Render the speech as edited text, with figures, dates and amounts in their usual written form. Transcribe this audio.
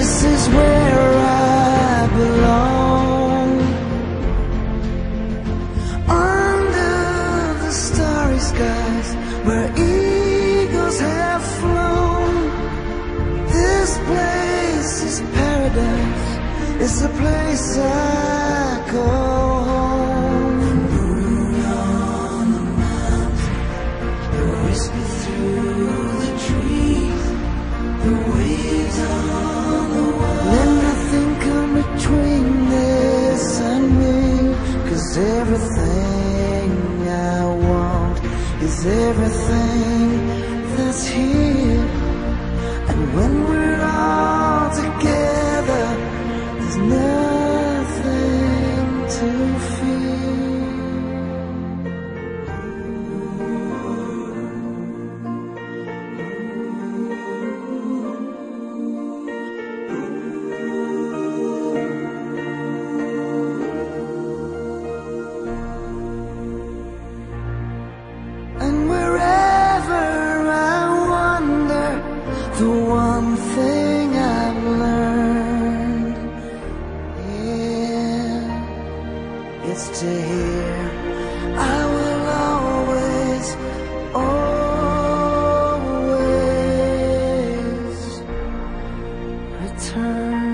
This is where I belong, under the starry skies where eagles have flown. This place is paradise, it's the place I call home. The moon on the mountain, the whisper through the trees, the waves on the water. Let nothing come between this and me, 'cause everything I want is everything that's here. And when we're all together, there's nothing to fear. And wherever I wander, the one thing I've learned, yeah, it's to hear I will always, always return.